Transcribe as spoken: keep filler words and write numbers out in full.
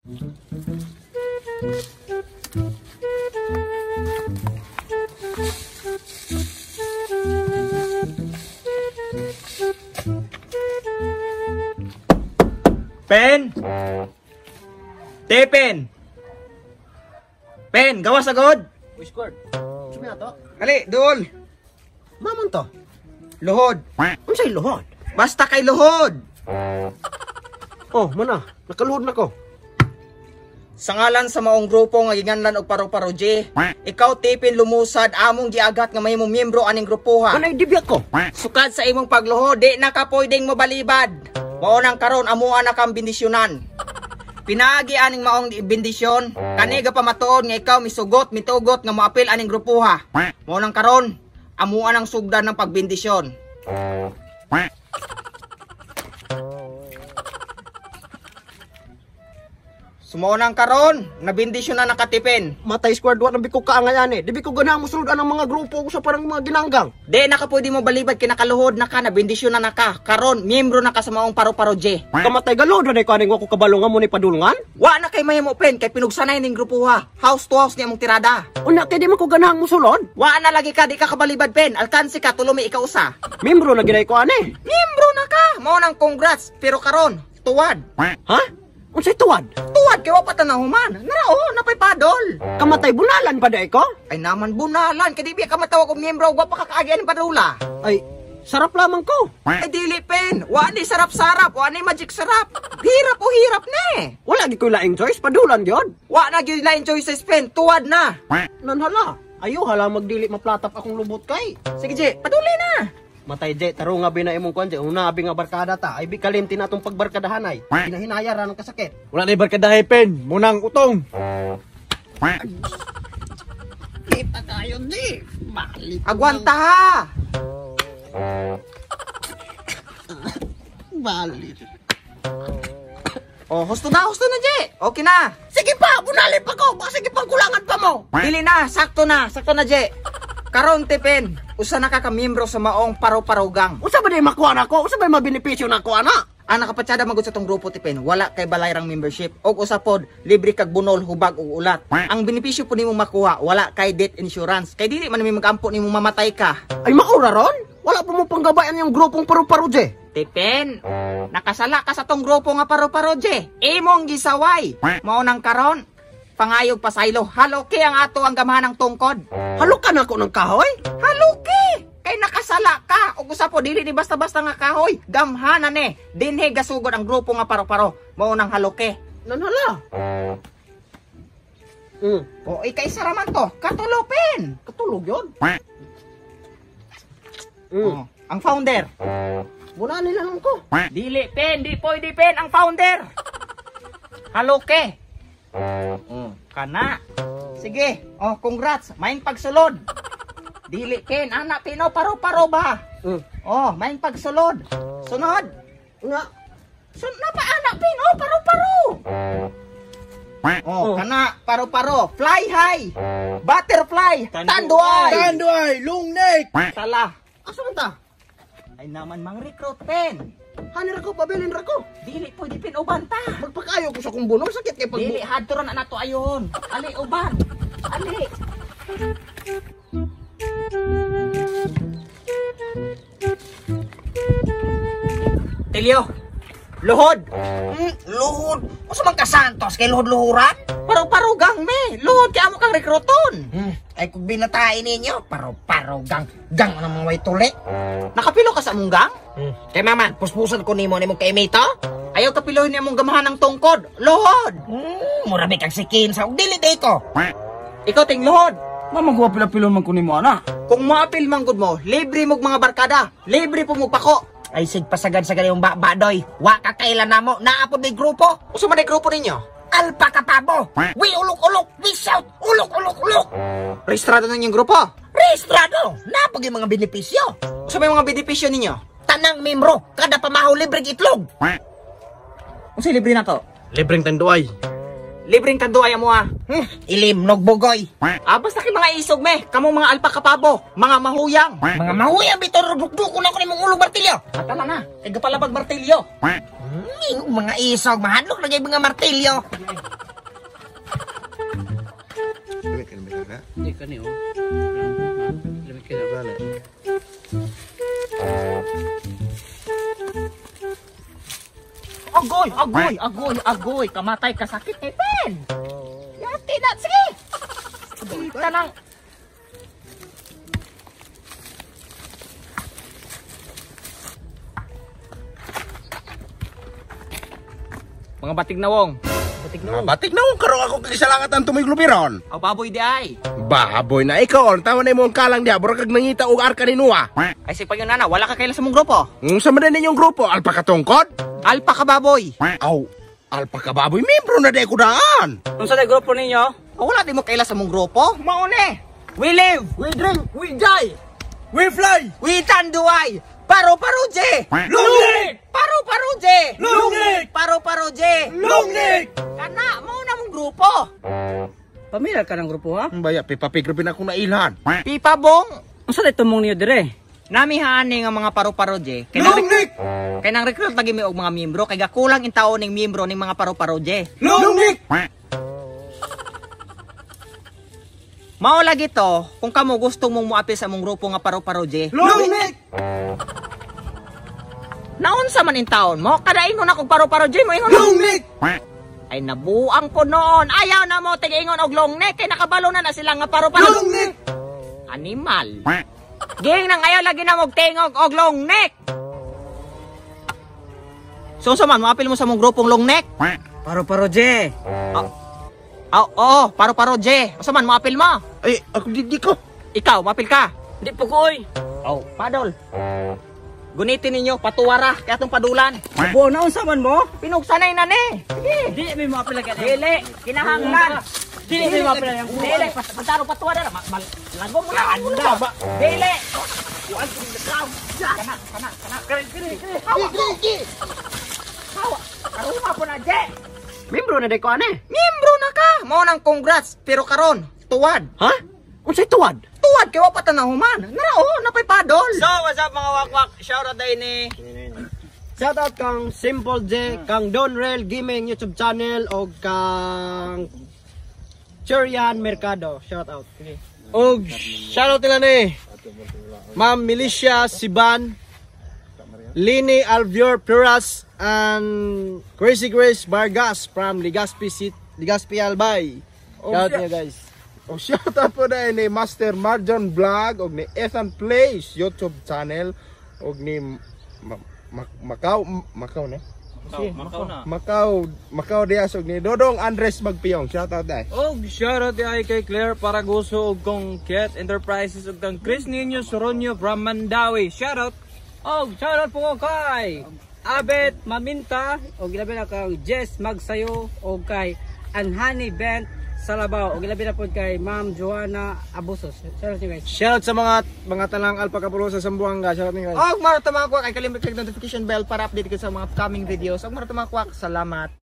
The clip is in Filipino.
Pen! Tepen! Pen, gawas agad! Uy, squad. Sumi na to? Ali, dool! Mamon to? Luhod! Unsay luhod? Basta kay luhod! Oh, mana? Nakaluhod na ko. Sa ngalan sa maong grupo nga ginganlan og paro-paro J, ikaw Tipin lumusad among giagat nga mahimong miyembro aning grupoha. Anay dibya ko? Sukad sa imong pagluhod, di na ka pwedeng mabalibad. Mao nang karon amuha na kang bendisyonan. Pinagi aning maong bendisyon, kaniga pa matuod nga ikaw misugot, mitugot nga moapil aning grupoha. Mao nang karon amuha nang sugdan ng pagbendisyon. Sumonang karon, nabindisyon na nakatipin. Matay squad, wa nabi ko kaangayan eh. Dibi ko ganahan mo sunod anang mga grupo ko sa parang mga ginanggang. Di na ka pwede mo balibad kinakaluhod na ka, nabindisyon na na ka. Karon, miyembro na ka sa maong paro-paro J. Kamatay galod na ko aning wa ko kabalongan mo ni padulungan. Wa na kay mahimo pen kay pinugsanay ning grupo ha. House to house ni among tirada. Unya kay di man ko ganahan mo sulod. Wa na lagi ka, di ka kabalibad pen. Alkansi ka, tulumi ikaw usa. Membro na ginay ko ane. Miyembro na ka. Mao nang congrats. Pero karon, tuwad. Ha? Unsay tuwad? Tuwad kay wa pa tanahuman. Narao, napay padol. Kamatay bunalan pa day ko? Ay naman bunalan, kay di biya ka matawag og miyembro, wa pa ka kaagyan ng padula. Ay, sarap lamang ko. Ay dili pen, wa ni sarap-sarap, wa ni magic sarap. Hirap o hirap na eh. Wala gi ko laing choice, padulan gyud. Wa na gyud lain choices pen, tuwad na. Nanhala. Ayo hala magdili maplatap akong lubot kay. Sige Je, paduli na. Matay Je, taro nga bina imong kwan Je, una abi nga barkada ta, ay bikalimti na atong pagbarkadahan ay. Hinahinaya ra ng kasakit. Wala na barkadahay pen, munang utong. Kita tayo di. Balik. Agwanta ha. Balik. Oh, husto na, husto na Je. Okay na. Sige pa, bunalin pa ko. Baka sige pang kulangan pa mo. Dili na, sakto na, sakto na Je. Karon Tipen, usa na ka ka miyembro sa maong paro-paro gang. Usa ba di makuha na ko? Usa ba mabenepisyo na ko ana? Ang nakapatsada magud sa tong grupo Tipen, wala kay balayrang membership og usa pod libre kag bunol, hubag ug ulat. Ang benepisyo po nimo makuha, wala kay death insurance. Kay dili man mi magampo nimo mamatay ka. Ay maura ron? Wala pa mo panggabayan yung grupong paro-paro Je. Tipen, nakasala ka sa tong grupo nga paro-paro Je. Imong gisaway. Mao nang karon, pangayog pasaylo, haloke ang ato ang gamahan ng tungkod. Halukan ako ng kahoy? Haloke! Kay nakasala ka, ug usa po dili ni basta-basta nga kahoy. Gamhanan eh, dinhi gasugod ang grupo nga paro-paro. Mao nang haloke. Nanhala. Hmm. O ikay saraman to, katulopin. Katulog yun. Mm. Oh, ang founder. Muna nila lang ko. Dili pen, di pwede pen ang founder. Haloke. Mm. Kana. Sige. Oh, congrats. Maing pagsulod. Dili pen, anak pino paro-paro ba? Mm. Oh, maing pagsulod. Sunod. Nga. Sun na pa anak pino paro-paro. Oh, kana paro-paro. Fly high. Butterfly. Tanduay. Tanduay, long neck. Sala. Asa man ta? Ay naman mang recruit pen. Hanir ako, pabilin ra ko. Dili pwede pin uban ta. Magpakayo ko sa kong bunol, sakit kay pag... Dili hadto ra na nato ayon. Ali uban. Ali. Telio. Luhod. Hmm, luhod. Asa man ka santos kay luhod-luhuran? Paro-paro gang me. Luhod kay amo kang rekruton. Hmm, ay kung binatain ninyo, paro-paro gang. Gang na mga way tuli. Nakapilo ka sa among gang? Hmm. Kay maman, puspusan ko nimo nimo kay mito? Ayaw kapilohin ni among gamahan ng tungkod. Luhod. Hmm, murabi kag sikin sa dili day ko. Ikaw ting luhod. Mamagawa pila-pilon man kunin mo, ana. Kung maapil manggod mo, libre mog mga barkada. Libre po mo pako. Ay sig pasagad sa galing ba badoy. Wa ka kailan namo, naapod ni grupo. Usa man ay grupo ninyo? Alpa kapabo. We ulok-ulok, we shout, ulok-ulok-ulok. Rehistrado na yung grupo. Rehistrado. Napag yung mga benepisyo. Usa may mga benepisyo ninyo? Tanang membro, kada pamahaw libreng itlog. Usa libre na to? Libreng tanduay. libreng kanduay mo ah. Hmm, ilim, nogbogoy. Ah, basta kay mga isog me, kamo mga alpaka pabo, mga mahuyang. Mga mahuyang bito, rudukdukon ako ni mong ulong martilyo. Atala na, kay gapalabag martilyo. Hmm, mga isog, mahadlok na mga martilyo. Hindi ka niyo. Lamig ka na bala. Agoy, agoy, agoy, agoy, kamatay ka sakit eh, pen. Yati na, sige. Kita lang. Mga batig na wong. Batig na Ah, batik na kung karong ako kagisalangatan tumiglubiron. Aw baboy di ay. Baboy na ikaw, tawa na mo ang kalang diya, bro kag nangita og arka ni Noah. Ay si yun nana, wala ka kaila sa mong grupo. Ang sa man ninyong grupo, alpaka tungkod? Alpa ka baboy. Aw, alpaka baboy, membro na di ko daan. Unsa day grupo ninyo? Oh, wala di mo kaila sa mong grupo. Maune. We live, we drink, we die. We fly! We tanduay. Paro paro je. Lungnik! Paro paro je. Lungnik! Paro paro je. Lungnik! Kana mo na mong grupo. Pamilya ka ng grupo ha? Ang baya, pipapigropin ako na ilhan. Pipa bong. Unsa day tumong niyo dire? Namihaan nga mga paro-paro je. Kay Lungnik! kay nang recruit lagi mi og mga miyembro kay gakulang in taon ning miyembro ning mga paro-paro je. Lungnik! Mao lagi to kung kamo gusto mong moapil sa mong grupo nga paro-paro je. Lungnik! Naunsa man in taon mo? Kada ingon ako paro-paro je mo ingon. Lungnik! Ay nabuang ko noon. Ayaw na mo tig-ingon og long neck kay nakabalo na na sila nga paro-paro. Lungnik! Animal. Ging nang ayaw lagi na mog tingog og long neck. So sa man moapil mo sa mong grupong long neck? Paro-paro je. Ah, oo, paro-paro je. Sa man moapil mo? Ay, ako di, di ko. Ikaw, moapil ka? Di po koy. Oh, padol. Gunitin ninyo, patuwara, kaya itong padulan. Buo na unsa man mo? Pinugsanay na ni. Sige. Di may maapil ka. Dili, kinahanglan. Di may maapil ka. Dili, pat- pataro patuwara na. Ma- mal- Lago mo na. Anda ba? Dili. Huwag kong ikaw. Kana, kana, kana. Kiri, kiri, kiri. Hawa. Hawa. Karuma po na, Je. Membro na di ko ane. Miyembro na ka. Mao nang congrats. Pero karon, tuwad. Ha? Unsay tuwad? Tuwad, kay wapatan na human. Narao, napay padol. So, what's up mga wakwak? Shoutout day ni Shoutout kang Simple J, kang Donrel Gaming YouTube channel o kang Churian Mercado. Shoutout. Okay. Og shoutout nila ni Ma'am Milicia Siban, Lini Alvior Piras, and Crazy Grace Vargas from Legazpi City, Legazpi Albay. Shoutout niya guys. O shoutout po na ni Master Marjon Vlog og ni Ethan Plays YouTube channel og ni Ma- Ma- Macau Macau ne? Makaw na. Macau Macau Diaz og ni Dodong Andres Magpiyong. Shoutout dai. Og shoutout di ay kay Claire Paragoso og kong Ket Enterprises og kang Chris Nino Soronio from Mandawi. Shoutout. Og shoutout po ko kay Abet Maminta og ilabi na kang Jess Magsayo og kay Anhani Bent Salabaw og ilabi na po kay Ma'am Joanna Abusos. Shoutout niyo guys. Shoutout sa mga mga tanang alpaka pulo sa Sambuanga. Shoutout niyo guys. Og maro tamakwak ay kalimut kag notification bell para update ka sa mga upcoming videos. Og maro tamakwak. Salamat.